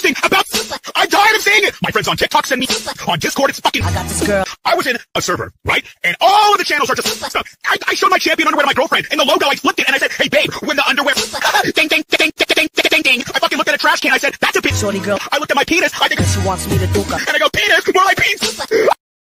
posting about Supa. I'm tired of seeing it. My friends on TikTok send me on Discord. It's fucking. I got this girl. I was in a server, right? And all of the channels are just stuff. I showed my champion underwear to my girlfriend, and the logo, I flipped it, and I said, hey, babe, when the underwear, ding, ding, ding, ding, ding, ding, ding, ding. I fucking looked at a trash can. I said, that's a bit. Shorty girl. I looked at my penis. I think she wants me to do her. And I go, penis, more like penis.